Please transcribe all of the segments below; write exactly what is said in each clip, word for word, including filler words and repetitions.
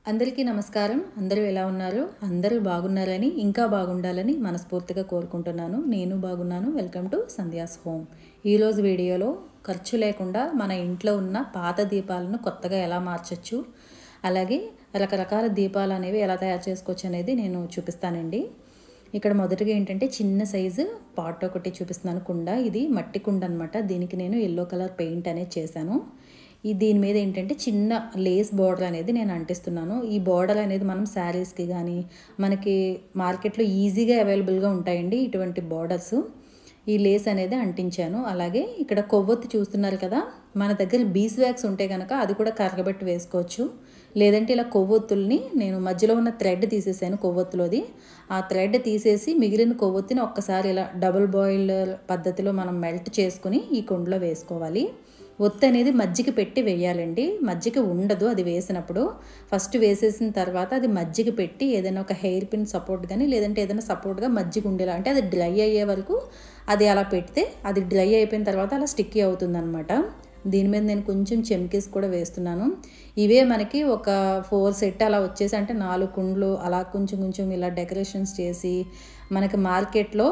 అందరికీ నమస్కారం. అందరూ ఎలా ఉన్నారు? అందరూ బాగున్నారని, ఇంకా బాగుండాలని మనస్ఫూర్తిగా కోరుకుంటున్నాను. నేను బాగున్నాను. Welcome to Sandhya's home. ఈరోజు వీడియోలో ఖర్చు లేకుండా మన ఇంట్లో ఉన్న పాత దీపాలను కొత్తగా ఎలా మార్చొచ్చు, అలాగే రకరకాల దీపాలు అనేవి ఎలా తయారు చేసుకోవచ్చు అనేది నేను చూపిస్తానండి. ఇక్కడ మొదటిగా ఏంటంటే చిన్న సైజు పాట్ ఒకటి చూపిస్తున్నాను. కుండ, ఇది మట్టి కుండ అనమాట. దీనికి నేను ఎల్లో కలర్ పెయింట్ అనేది చేశాను. ఈ దీని మీద ఏంటంటే చిన్న లేస్ బార్డర్ అనేది నేను అంటిస్తున్నాను. ఈ బార్డర్ అనేది మనం శారీస్కి కానీ మనకి మార్కెట్లో ఈజీగా అవైలబుల్గా ఉంటాయండి ఇటువంటి బార్డర్స్. ఈ లేస్ అనేది అంటించాను. అలాగే ఇక్కడ కొవ్వొత్తి చూస్తున్నారు కదా, మన దగ్గర బీస్ వ్యాక్స్ ఉంటే కనుక అది కూడా కరగబెట్టి వేసుకోవచ్చు. లేదంటే ఇలా కొవ్వొత్తుల్ని నేను మధ్యలో ఉన్న థ్రెడ్ తీసేసాను. కొవ్వొత్తులోది ఆ థ్రెడ్ తీసేసి మిగిలిన కొవ్వొత్తిని ఒక్కసారి ఇలా డబుల్ బాయిలర్ పద్ధతిలో మనం మెల్ట్ చేసుకుని ఈ కుండలో వేసుకోవాలి. ఒత్తి అనేది మజ్జిగ పెట్టి వేయాలండి. మజ్జిగ ఉండదు అది వేసినప్పుడు. ఫస్ట్ వేసేసిన తర్వాత అది మజ్జిగ పెట్టి ఏదైనా ఒక హెయిర్ పిన్ సపోర్ట్ కానీ లేదంటే ఏదైనా సపోర్ట్గా మజ్జిగ ఉండేలా, అంటే అది డ్రై అయ్యే వరకు అది అలా పెడితే అది డ్రై అయిపోయిన తర్వాత అలా స్టిక్కీ అవుతుందన్నమాట. దీని మీద నేను కొంచెం చెమ్కీస్ కూడా వేస్తున్నాను. ఇవే మనకి ఒక ఫోర్ సెట్ అలా వచ్చేసి, అంటే నాలుగు కుండ్లు అలా కొంచెం కొంచెం ఇలా డెకరేషన్స్ చేసి మనకి మార్కెట్లో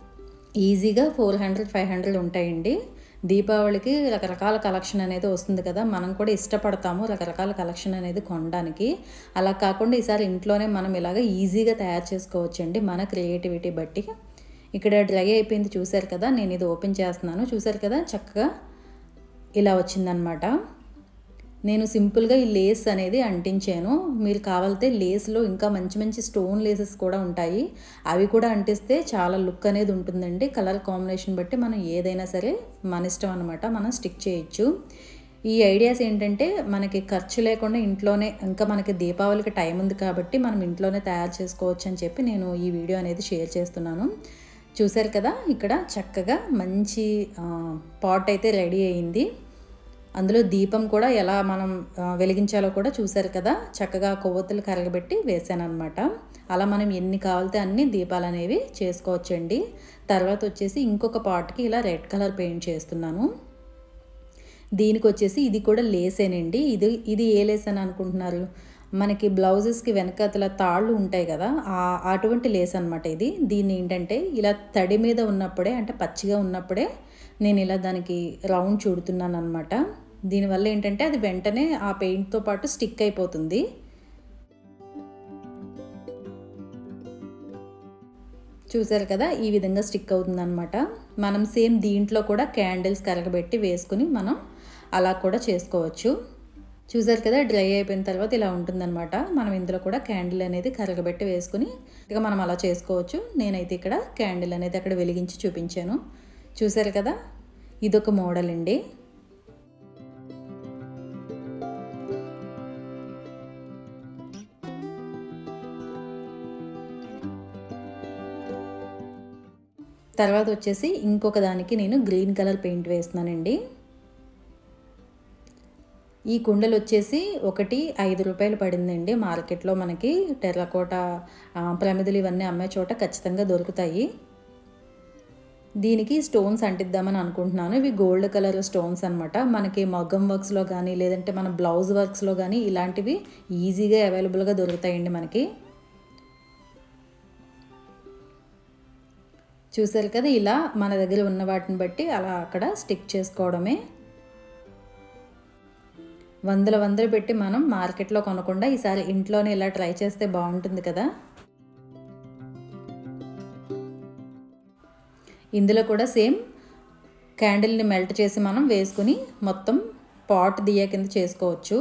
ఈజీగా ఫోర్ హండ్రెడ్ ఫైవ్ హండ్రెడ్ ఉంటాయండి. దీపావళికి రకరకాల కలెక్షన్ అనేది వస్తుంది కదా, మనం కూడా ఇష్టపడతాము రకరకాల కలెక్షన్ అనేది కొనడానికి. అలా కాకుండా ఈసారి ఇంట్లోనే మనం ఇలాగ ఈజీగా తయారు చేసుకోవచ్చండి మన క్రియేటివిటీ బట్టి. ఇక్కడ డ్రై అయిపోయింది చూసారు కదా, నేను ఇది ఓపెన్ చేస్తున్నాను. చూసారు కదా చక్కగా ఇలా వచ్చిందనమాట. నేను సింపుల్గా ఈ లేస్ అనేది అంటించాను. మీరు కావాలితే లేస్లో ఇంకా మంచి మంచి స్టోన్ లేసెస్ కూడా ఉంటాయి, అవి కూడా అంటిస్తే చాలా లుక్ అనేది ఉంటుందండి. కలర్ కాంబినేషన్ బట్టి మనం ఏదైనా సరే మన ఇష్టం అనమాట, మనం స్టిక్ చేయొచ్చు. ఈ ఐడియాస్ ఏంటంటే మనకి ఖర్చు లేకుండా ఇంట్లోనే, ఇంకా మనకి దీపావళికి టైం ఉంది కాబట్టి మనం ఇంట్లోనే తయారు చేసుకోవచ్చు అని చెప్పి నేను ఈ వీడియో అనేది షేర్ చేస్తున్నాను. చూసారు కదా, ఇక్కడ చక్కగా మంచి పాట్ అయితే రెడీ అయింది. అందులో దీపం కూడా ఎలా మనం వెలిగించాలో కూడా చూసారు కదా, చక్కగా కొవ్వొత్తులు కరగబెట్టి వేసాను అనమాట. అలా మనం ఎన్ని కావాలితే అన్ని దీపాలు అనేవి చేసుకోవచ్చండి. తర్వాత వచ్చేసి ఇంకొక పాట్కి ఇలా రెడ్ కలర్ పెయింట్ చేస్తున్నాను. దీనికి వచ్చేసి ఇది కూడా లేసేనండి. ఇది ఇది ఏ లేస్ అని అనుకుంటున్నారు? మనకి బ్లౌజెస్కి వెనకాతల తాళ్ళు ఉంటాయి కదా, అటువంటి లేస్ అనమాట ఇది. దీన్ని ఏంటంటే ఇలా తడి మీద ఉన్నప్పుడే, అంటే పచ్చిగా ఉన్నప్పుడే నేను ఇలా దానికి రౌండ్ చుడుతున్నాను అనమాట. దీనివల్ల ఏంటంటే అది వెంటనే ఆ పెయింట్తో పాటు స్టిక్ అయిపోతుంది. చూసారు కదా, ఈ విధంగా స్టిక్ అవుతుంది అనమాట. మనం సేమ్ దీంట్లో కూడా క్యాండిల్స్ కరగబెట్టి వేసుకుని మనం అలా కూడా చేసుకోవచ్చు. చూసారు కదా, డ్రై అయిపోయిన తర్వాత ఇలా ఉంటుందన్నమాట. మనం ఇందులో కూడా క్యాండిల్ అనేది కరగబెట్టి వేసుకుని ఇక మనం అలా చేసుకోవచ్చు. నేనైతే ఇక్కడ క్యాండిల్ అనేది అక్కడ వెలిగించి చూపించాను. చూసారు కదా, ఇదొక మోడల్ అండి. తర్వాత వచ్చేసి ఇంకొక దానికి నేను గ్రీన్ కలర్ పెయింట్ వేస్తున్నానండి. ఈ కుండలు వచ్చేసి ఒకటి ఐదు రూపాయలు పడిందండి. మార్కెట్లో మనకి టెర్రకోట ప్రమిదలు ఇవన్నీ అమ్మే చోట ఖచ్చితంగా దొరుకుతాయి. దీనికి స్టోన్స్ అంటిద్దామని అనుకుంటున్నాను. ఇవి గోల్డ్ కలర్ స్టోన్స్ అనమాట. మనకి మగ్గం వర్క్స్లో కానీ లేదంటే మన బ్లౌజ్ వర్క్స్లో కానీ ఇలాంటివి ఈజీగా అవైలబుల్గా దొరుకుతాయండి మనకి. చూసారు కదా, ఇలా మన దగ్గర ఉన్న వాటిని బట్టి అలా అక్కడ స్టిక్ చేసుకోవడమే. వందల వందలు పెట్టి మనం మార్కెట్లో కొనకుండా ఈసారి ఇంట్లోనే ఇలా ట్రై చేస్తే బాగుంటుంది కదా. ఇందులో కూడా సేమ్ క్యాండిల్ని మెల్ట్ చేసి మనం వేసుకుని మొత్తం పాట్ దియ్య కింద చేసుకోవచ్చు.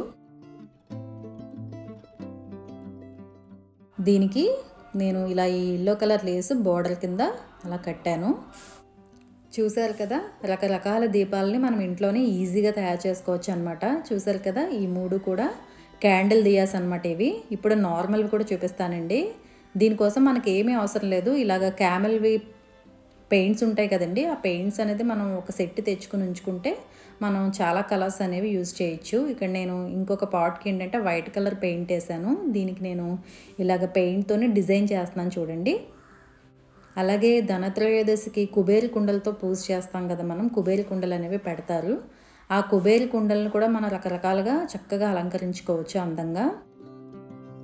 దీనికి నేను ఇలా ఈ ఎల్లో కలర్ లేస్ బోర్డర్ కింద అలా కట్టాను. చూసారు కదా, రకరకాల దీపాలని మనం ఇంట్లోనే ఈజీగా తయారు చేసుకోవచ్చు అనమాట. చూసారు కదా, ఈ మూడు కూడా క్యాండిల్ దియాస్ అనమాట. ఇవి ఇప్పుడు నార్మల్వి కూడా చూపిస్తానండి. దీనికోసం మనకి ఏమీ అవసరం లేదు. ఇలాగ క్యామెల్వి పెయింట్స్ ఉంటాయి కదండి, ఆ పెయింట్స్ అనేది మనం ఒక సెట్ తెచ్చుకుని ఉంచుకుంటే మనం చాలా కలర్స్ అనేవి యూజ్ చేయొచ్చు. ఇక్కడ నేను ఇంకొక పాట్కి ఏంటంటే వైట్ కలర్ పెయింట్ వేసాను. దీనికి నేను ఇలాగ పెయింట్తోనే డిజైన్ చేస్తున్నాను చూడండి. అలాగే ధనత్రయోదశికి కుబేర కుండలతో పూజ చేస్తాం కదా మనం, కుబేర కుండలు అనేవి పెడతారు. ఆ కుబేర కుండలను కూడా మనం రకరకాలుగా చక్కగా అలంకరించుకోవచ్చు అందంగా.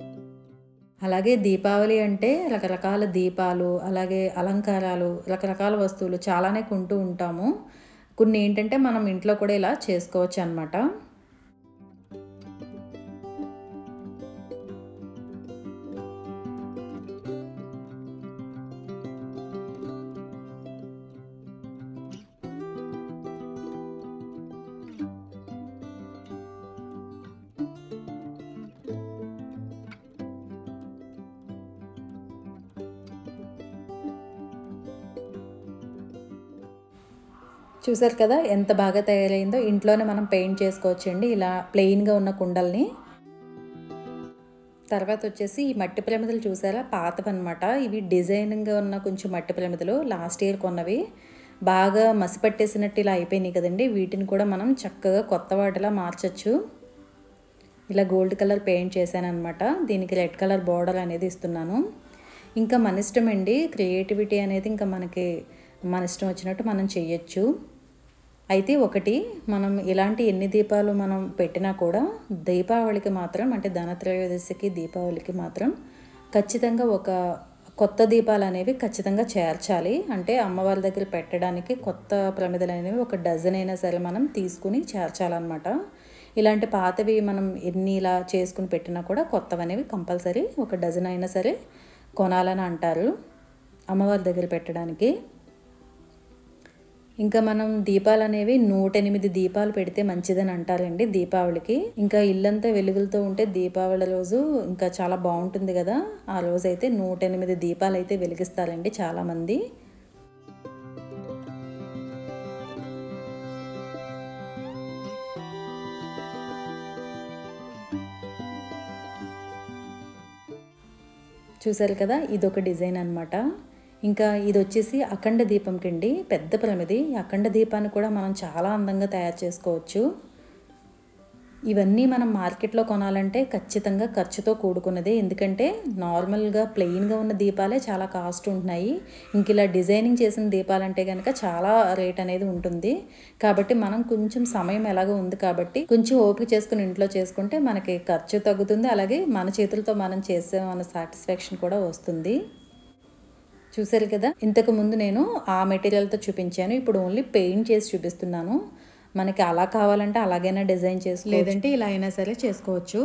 అలాగే దీపావళి అంటే రకరకాల దీపాలు, అలాగే అలంకారాలు, రకరకాల వస్తువులు చాలానే కొంటూ ఉంటాము. కొన్ని ఏంటంటే మనం ఇంట్లో కూడా ఇలా చేసుకోవచ్చు అన్నమాట. చూసారు కదా ఎంత బాగా తయారైందో. ఇంట్లోనే మనం పెయింట్ చేసుకోవచ్చండి ఇలా ప్లెయిన్గా ఉన్న కుండల్ని. తర్వాత వచ్చేసి ఈ మట్టి ప్రమిదలు చూసారా, పాతవన్నమాట. ఇవి డిజైనింగ్గా ఉన్న కొంచెం మట్టి ప్రమిదలు లాస్ట్ ఇయర్ కొన్నవి. బాగా మసిపట్టేసినట్టు ఇలా అయిపోయినాయి కదండి. వీటిని కూడా మనం చక్కగా కొత్త వాటిలా మార్చచ్చు. ఇలా గోల్డ్ కలర్ పెయింట్ చేశాను అనమాట. దీనికి రెడ్ కలర్ బార్డర్ అనేది ఇస్తున్నాను. ఇంకా మన ఇష్టం అండి, క్రియేటివిటీ అనేది ఇంకా మనకి మన ఇష్టం వచ్చినట్టు మనం చెయ్యొచ్చు. అయితే ఒకటి, మనం ఇలాంటి ఎన్ని దీపాలు మనం పెట్టినా కూడా దీపావళికి మాత్రం, అంటే ధనత్రయోదశికి దీపావళికి మాత్రం ఖచ్చితంగా ఒక కొత్త దీపాలు అనేవి ఖచ్చితంగా చేర్చాలి. అంటే అమ్మవారి దగ్గర పెట్టడానికి కొత్త ప్రమిదలు అనేవి ఒక డజన్ అయినా సరే మనం తీసుకుని చేర్చాలన్నమాట. ఇలాంటి పాతవి మనం ఎన్ని ఇలా చేసుకుని పెట్టినా కూడా కొత్తవి అనేవి కంపల్సరీ ఒక డజన్ అయినా సరే కొనాలని అంటారు అమ్మవారి దగ్గర పెట్టడానికి. ఇంకా మనం దీపాలు అనేవి నూట ఎనిమిది దీపాలు పెడితే మంచిదని అంటారండి దీపావళికి. ఇంకా ఇల్లంతా వెలుగులతో ఉంటే దీపావళి రోజు ఇంకా చాలా బాగుంటుంది కదా. ఆ రోజైతే నూట ఎనిమిది దీపాలు అయితే వెలిగిస్తారండి చాలామంది. చూసారు కదా, ఇదొక డిజైన్ అనమాట. ఇంకా ఇది వచ్చేసి అఖండ దీపం కిండి పెద్ద ప్రమిది. అఖండ దీపాన్ని కూడా మనం చాలా అందంగా తయారు చేసుకోవచ్చు. ఇవన్నీ మనం మార్కెట్లో కొనాలంటే ఖచ్చితంగా ఖర్చుతో కూడుకున్నదే. ఎందుకంటే నార్మల్గా ప్లెయిన్గా ఉన్న దీపాలే చాలా కాస్ట్ ఉంటున్నాయి. ఇంక ఇలా డిజైనింగ్ చేసిన దీపాలంటే కనుక చాలా రేట్ అనేది ఉంటుంది. కాబట్టి మనం కొంచెం సమయం ఎలాగో ఉంది కాబట్టి కొంచెం ఓపిక చేసుకుని ఇంట్లో చేసుకుంటే మనకి ఖర్చు తగ్గుతుంది. అలాగే మన చేతులతో మనం చేసామన్న సాటిస్ఫాక్షన్ కూడా వస్తుంది. చూసారు కదా, ఇంతకు ముందు నేను ఆ మెటీరియల్తో చూపించాను. ఇప్పుడు ఓన్లీ పెయింట్ చేసి చూపిస్తున్నాను. మనకి అలా కావాలంటే అలాగైనా డిజైన్ చేసుకోవచ్చు, లేదంటే ఇలా అయినా సరే చేసుకోవచ్చు.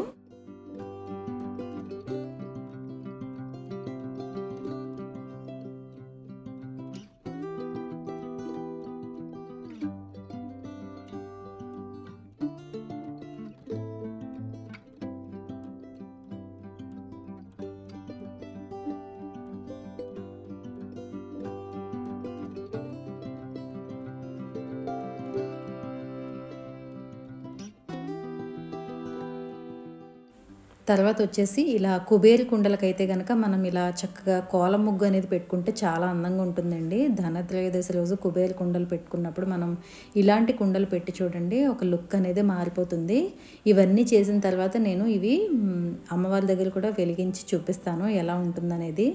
తర్వాత వచ్చేసి ఇలా కుబేరు కుండలకైతే కనుక మనం ఇలా చక్కగా కోలం ముగ్గు అనేది పెట్టుకుంటే చాలా అందంగా ఉంటుందండి. ధనత్రయోదశి రోజు కుబేరు కుండలు పెట్టుకున్నప్పుడు మనం ఇలాంటి కుండలు పెట్టి చూడండి, ఒక లుక్ అనేది మారిపోతుంది. ఇవన్నీ చేసిన తర్వాత నేను ఇవి అమ్మవారి దగ్గర కూడా వెలిగించి చూపిస్తాను ఎలా ఉంటుందనేది.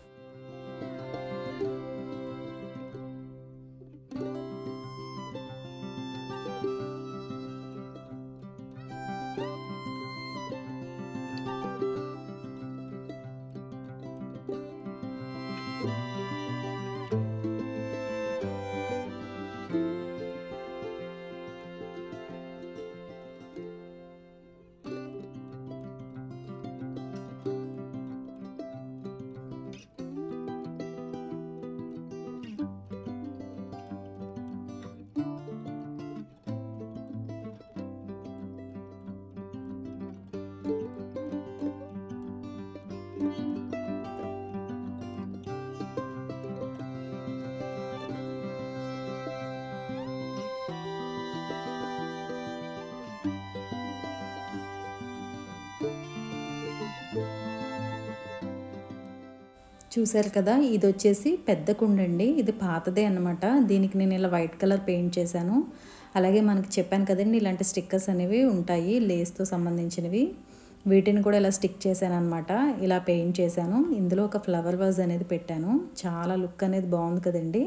చూసారు కదా, ఇది వచ్చేసి పెద్ద కుండ అండి. ఇది పాతదే అన్నమాట. దీనికి నేను ఇలా వైట్ కలర్ పెయింట్ చేశాను. అలాగే మనకి చెప్పాను కదండి, ఇలాంటి స్టిక్కర్స్ అనేవి ఉంటాయి లేస్తో సంబంధించినవి. వీటిని కూడా ఇలా స్టిక్ చేశాను అనమాట. ఇలా పెయింట్ చేశాను. ఇందులో ఒక ఫ్లవర్ వాజ్ అనేది పెట్టాను. చాలా లుక్ అనేది బాగుంది కదండి.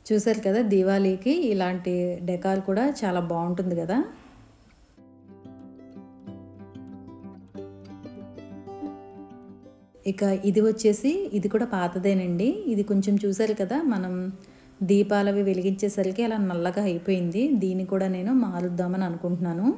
చూసారు కదా, దీవాళీకి ఇలాంటి డెకార్ కూడా చాలా బాగుంటుంది కదా. ఇక ఇది వచ్చేసి ఇది కూడా పాతదేనండి. ఇది కొంచెం చూసారు కదా, మనం దీపాలవి వెలిగించేసరికి అలా నల్లగా అయిపోయింది. దీన్ని కూడా నేను మారుద్దామని అనుకుంటున్నాను.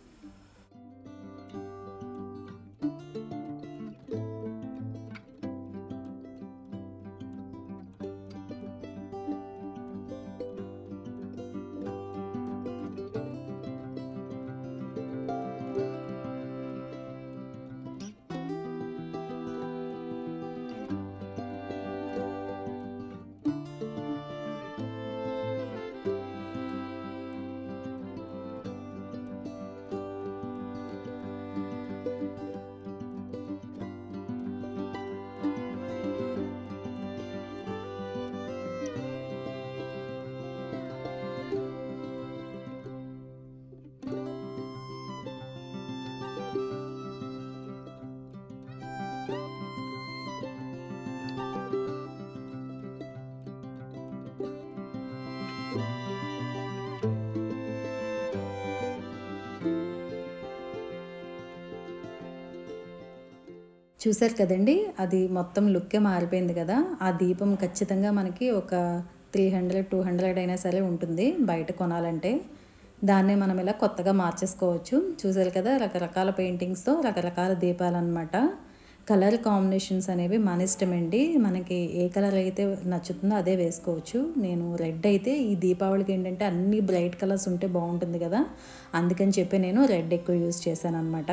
చూసారు కదండి, అది మొత్తం లుక్కే మారిపోయింది కదా. ఆ దీపం ఖచ్చితంగా మనకి ఒక త్రీ హండ్రెడ్ టూ హండ్రెడ్ అయినా సరే ఉంటుంది బయట కొనాలంటే. దాన్నే మనం ఇలా కొత్తగా మార్చేసుకోవచ్చు. చూసారు కదా, రకరకాల పెయింటింగ్స్తో రకరకాల దీపాలు అనమాట. కలర్ కాంబినేషన్స్ అనేవి మన ఇష్టమండి. మనకి ఏ కలర్ అయితే నచ్చుతుందో అదే వేసుకోవచ్చు. నేను రెడ్ అయితే ఈ దీపావళికి ఏంటంటే అన్ని బ్రైట్ కలర్స్ ఉంటే బాగుంటుంది కదా, అందుకని చెప్పి నేను రెడ్ ఎక్కువ యూజ్ చేశాను అనమాట.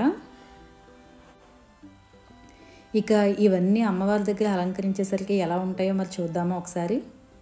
ఇక ఇవన్నీ అమ్మవారి దగ్గర అలంకరించేసరికి ఎలా ఉంటాయో మరి చూద్దామా ఒకసారి.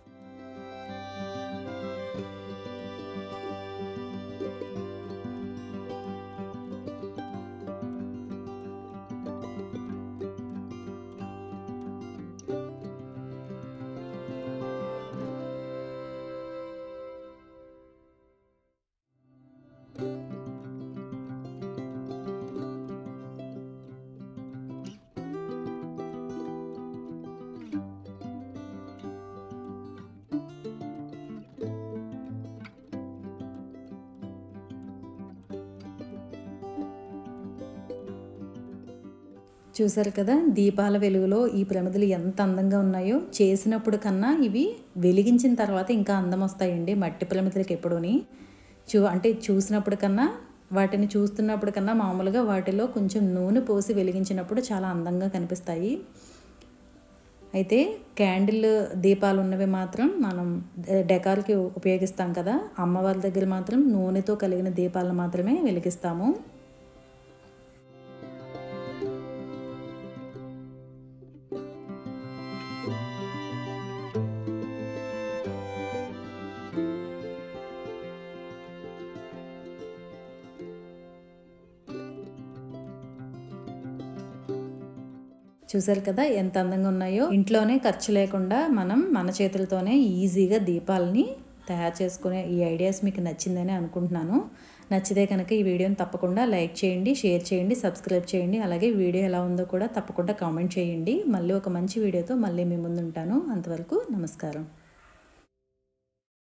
చూసారు కదా, దీపాల వెలుగులో ఈ ప్రమిదలు ఎంత అందంగా ఉన్నాయో. చేసినప్పుడు కన్నా ఇవి వెలిగించిన తర్వాత ఇంకా అందం వస్తాయండి మట్టి ప్రమిదలకి ఎప్పుడూని. చూ అంటే చూసినప్పుడు కన్నా, వాటిని చూస్తున్నప్పుడు కన్నా మామూలుగా వాటిలో కొంచెం నూనె పోసి వెలిగించినప్పుడు చాలా అందంగా కనిపిస్తాయి. అయితే క్యాండిల్ దీపాలు ఉన్నవి మాత్రం మనం డెకార్కి ఉపయోగిస్తాం కదా, అమ్మవారి దగ్గర మాత్రం నూనెతో కలిగిన దీపాలను మాత్రమే వెలిగిస్తాము. చూసారు కదా ఎంత అందంగా ఉన్నాయో. ఇంట్లోనే ఖర్చు లేకుండా మనం మన చేతులతోనే ఈజీగా దీపాలని తయారు చేసుకునే ఈ ఐడియాస్ మీకు నచ్చిందని అనుకుంటున్నాను. నచ్చితే కనుక ఈ వీడియోని తప్పకుండా లైక్ చేయండి, షేర్ చేయండి, సబ్స్క్రైబ్ చేయండి. అలాగే వీడియో ఎలా ఉందో కూడా తప్పకుండా కామెంట్ చేయండి. మళ్ళీ ఒక మంచి వీడియోతో మళ్ళీ మీ ముందు ఉంటాను. అంతవరకు నమస్కారం.